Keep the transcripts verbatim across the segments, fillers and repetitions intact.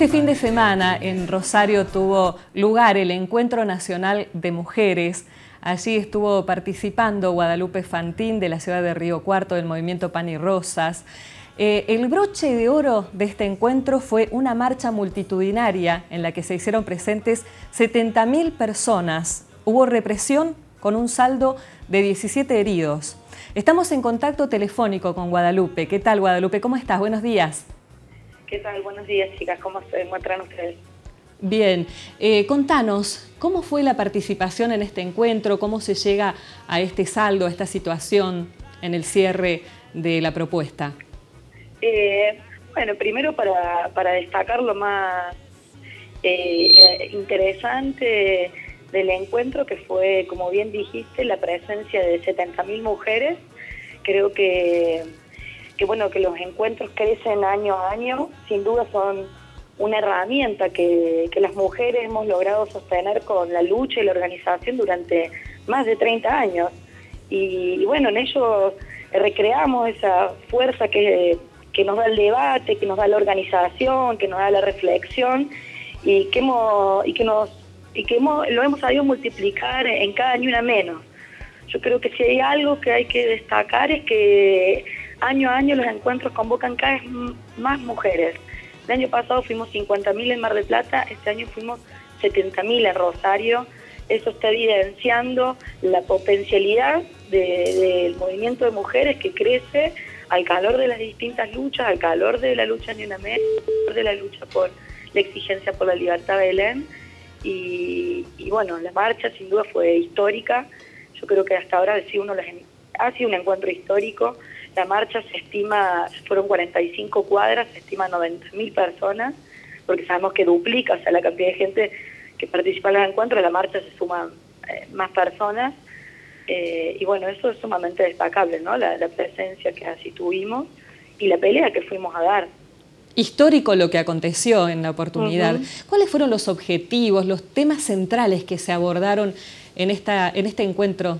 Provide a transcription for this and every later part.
Este fin de semana en Rosario tuvo lugar el Encuentro Nacional de Mujeres. Allí estuvo participando Guadalupe Fantín de la ciudad de Río Cuarto del movimiento Pan y Rosas. Eh, el broche de oro de este encuentro fue una marcha multitudinaria en la que se hicieron presentes setenta mil personas. Hubo represión con un saldo de diecisiete heridos. Estamos en contacto telefónico con Guadalupe. ¿Qué tal, Guadalupe? ¿Cómo estás? Buenos días. ¿Qué tal? Buenos días, chicas. ¿Cómo se encuentran ustedes? Bien. Eh, contanos, ¿cómo fue la participación en este encuentro? ¿Cómo se llega a este saldo, a esta situación en el cierre de la propuesta? Eh, bueno, primero para, para destacar lo más eh, interesante del encuentro, que fue, como bien dijiste, la presencia de setenta mil mujeres. Creo que, que, bueno, que los encuentros crecen año a año. Sin duda son una herramienta que, que las mujeres hemos logrado sostener con la lucha y la organización durante más de treinta años. Y, y bueno, en ello recreamos esa fuerza que... que nos da el debate, que nos da la organización, que nos da la reflexión y que hemos, y que nos, y que hemos, lo hemos sabido multiplicar en cada año una menos. Yo creo que si hay algo que hay que destacar es que año a año los encuentros convocan cada vez más mujeres. El año pasado fuimos cincuenta mil en Mar del Plata, este año fuimos setenta mil en Rosario. Eso está evidenciando la potencialidad de, del movimiento de mujeres que crece al calor de las distintas luchas, al calor de la lucha Ni Una Menos, al calor de la lucha por la exigencia por la libertad de Belén. Y, y bueno, la marcha sin duda fue histórica. Yo creo que hasta ahora ha sido, uno de los, ha sido un encuentro histórico. La marcha se estima, fueron cuarenta y cinco cuadras, se estima noventa mil personas, porque sabemos que duplica, o sea, la cantidad de gente que participa en los encuentros, la marcha se suman eh, más personas. Eh, y bueno, eso es sumamente destacable, ¿no? La, la presencia que así tuvimos y la pelea que fuimos a dar. Histórico lo que aconteció en la oportunidad. Uh-huh. ¿Cuáles fueron los objetivos, los temas centrales que se abordaron en, esta, en este encuentro?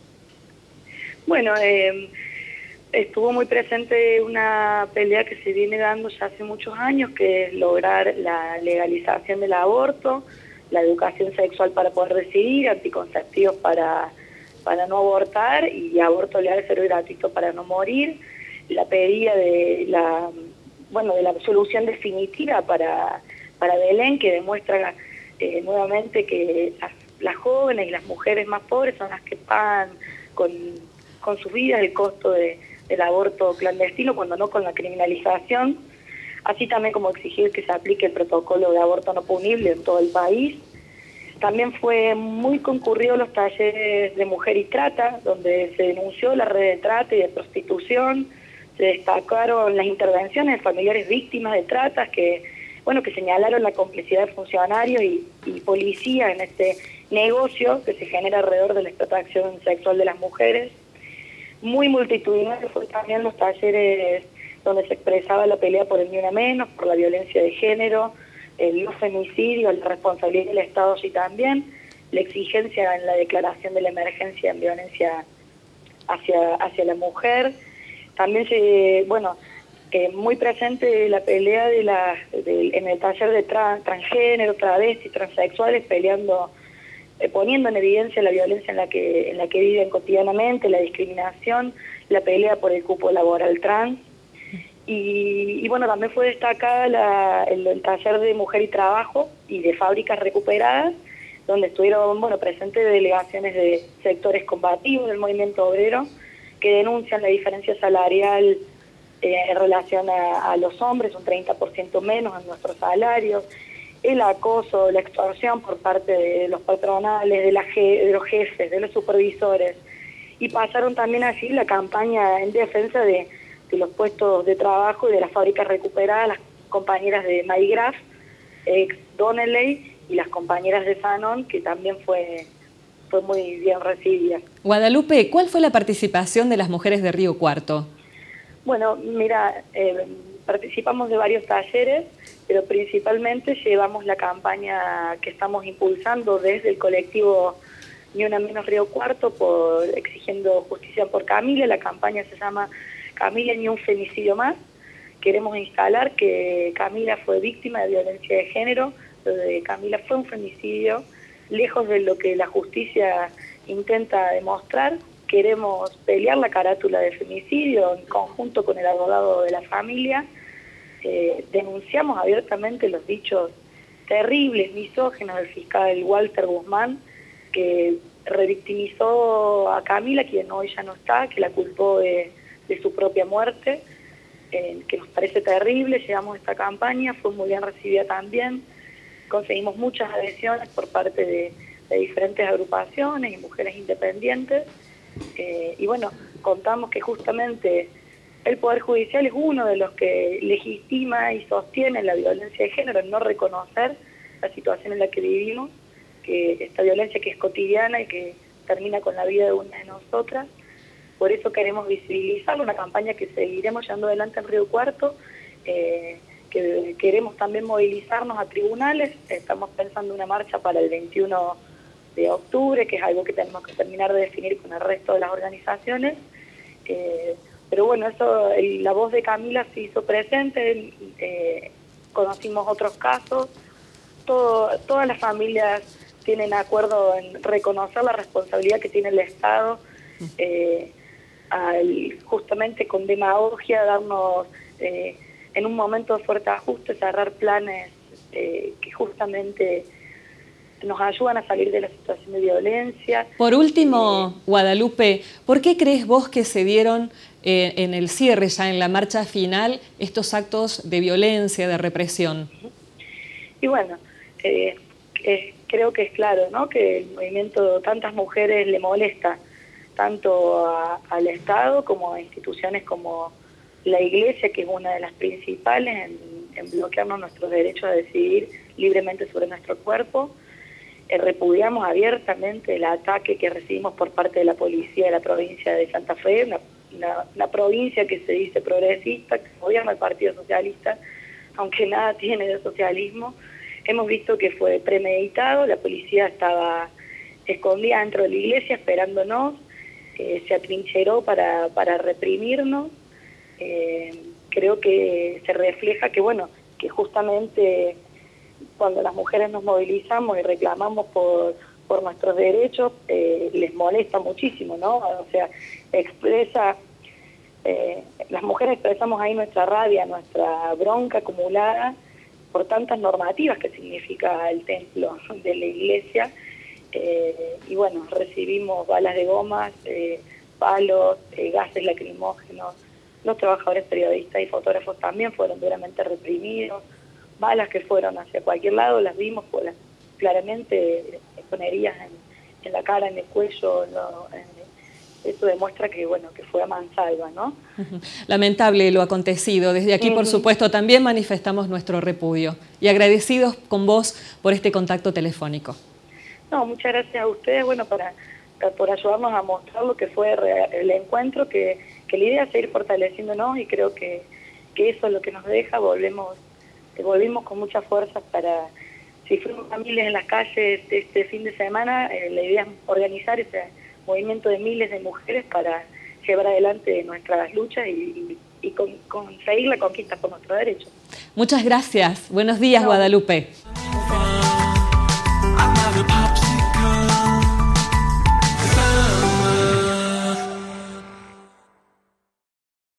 Bueno, eh, estuvo muy presente una pelea que se viene dando ya hace muchos años, que es lograr la legalización del aborto, la educación sexual para poder decidir, anticonceptivos para... para no abortar y aborto legal, seguro y gratuito para no morir, la pedida de la bueno de la solución definitiva para, para Belén, que demuestra eh, nuevamente que las, las jóvenes y las mujeres más pobres son las que pagan con, con sus vidas el costo de, del aborto clandestino, cuando no con la criminalización, así también como exigir que se aplique el protocolo de aborto no punible en todo el país. También fue muy concurrido los talleres de mujer y trata, donde se denunció la red de trata y de prostitución, se destacaron las intervenciones de familiares víctimas de tratas que, bueno, que señalaron la complicidad de funcionarios y, y policía en este negocio que se genera alrededor de la explotación sexual de las mujeres. Muy multitudinario fue también los talleres donde se expresaba la pelea por el Ni Una Menos, por la violencia de género, el femicidio, la responsabilidad del Estado sí también, la exigencia en la declaración de la emergencia en violencia hacia, hacia la mujer. También se, bueno, eh, muy presente la pelea de la, de, en el taller de tra, transgénero, travestis, transexuales, peleando, eh, poniendo en evidencia la violencia en la que, en la que viven cotidianamente, la discriminación, la pelea por el cupo laboral trans. Y, y bueno, también fue destacada la, el, el taller de Mujer y Trabajo y de Fábricas Recuperadas, donde estuvieron, bueno, presentes delegaciones de sectores combativos del movimiento obrero que denuncian la diferencia salarial eh, en relación a, a los hombres, un treinta por ciento menos en nuestros salarios, el acoso, la extorsión por parte de los patronales, de, la je, de los jefes, de los supervisores, y pasaron también así la campaña en defensa de de los puestos de trabajo y de las fábricas recuperadas, las compañeras de Maygraf, ex Donnelley, y las compañeras de Fanon, que también fue, fue muy bien recibida. Guadalupe, ¿cuál fue la participación de las mujeres de Río Cuarto? Bueno, mira, eh, participamos de varios talleres, pero principalmente llevamos la campaña que estamos impulsando desde el colectivo Ni Una Menos Río Cuarto, por exigiendo justicia por Camila. La campaña se llama Camila Ni Un Femicidio Más, queremos instalar que Camila fue víctima de violencia de género, lo de Camila fue un femicidio, lejos de lo que la justicia intenta demostrar. Queremos pelear la carátula de femicidio en conjunto con el abogado de la familia. Eh, denunciamos abiertamente los dichos terribles, misóginos del fiscal Walter Guzmán, que revictimizó a Camila, quien hoy ya no está, que la culpó de, de su propia muerte, eh, que nos parece terrible. Llevamos esta campaña, fue muy bien recibida también, conseguimos muchas adhesiones por parte de, de diferentes agrupaciones y mujeres independientes, eh, y bueno, contamos que justamente el Poder Judicial es uno de los que legitima y sostiene la violencia de género, en no reconocer la situación en la que vivimos, que esta violencia que es cotidiana y que termina con la vida de una de nosotras. Por eso queremos visibilizar una campaña que seguiremos llevando adelante en Río Cuarto, eh, que queremos también movilizarnos a tribunales. Estamos pensando una marcha para el veintiuno de octubre, que es algo que tenemos que terminar de definir con el resto de las organizaciones. Eh, pero bueno, eso, el, la voz de Camila se hizo presente, eh, conocimos otros casos, todo, todas las familias tienen acuerdo en reconocer la responsabilidad que tiene el Estado, eh, al, justamente con demagogia darnos, eh, en un momento de fuerte ajuste, cerrar planes eh, que justamente nos ayudan a salir de la situación de violencia. Por último, eh, Guadalupe, ¿por qué crees vos que se dieron eh, en el cierre, ya en la marcha final, estos actos de violencia, de represión? Y bueno, eh, eh, creo que es claro, ¿no?, que el movimiento tantas mujeres le molesta, tanto a, al Estado como a instituciones como la Iglesia, que es una de las principales en, en bloquearnos nuestros derechos a decidir libremente sobre nuestro cuerpo. Eh, repudiamos abiertamente el ataque que recibimos por parte de la policía de la provincia de Santa Fe, una, una, una provincia que se dice progresista, que gobierna el Partido Socialista, aunque nada tiene de socialismo. Hemos visto que fue premeditado, la policía estaba escondida dentro de la iglesia esperándonos, eh, se atrincheró para, para reprimirnos. Eh, creo que se refleja que, bueno, que justamente cuando las mujeres nos movilizamos y reclamamos por, por nuestros derechos, eh, les molesta muchísimo, ¿no? O sea, expresa, eh, las mujeres expresamos ahí nuestra rabia, nuestra bronca acumulada por tantas normativas que significa el templo de la iglesia, eh, y bueno, recibimos balas de gomas, eh, palos, eh, gases lacrimógenos. Los trabajadores periodistas y fotógrafos también fueron duramente reprimidos, balas que fueron hacia cualquier lado, las vimos pues, las, claramente con heridas en, en la cara, en el cuello, no, en, eso demuestra que bueno que fue a mansalva, ¿no? Lamentable lo acontecido. Desde aquí, uh-huh. por supuesto, también manifestamos nuestro repudio y agradecidos con vos por este contacto telefónico. No, muchas gracias a ustedes, bueno, para, para por ayudarnos a mostrar lo que fue el encuentro, que, que la idea es seguir fortaleciéndonos y creo que, que eso es lo que nos deja. Volvemos, volvimos con muchas fuerzas para, si fuimos a miles en las calles este fin de semana, eh, la idea es organizar ese movimiento de miles de mujeres para llevar adelante nuestras luchas y, y, y con, conseguir la conquista por nuestros derechos. Muchas gracias. Buenos días, no. Guadalupe.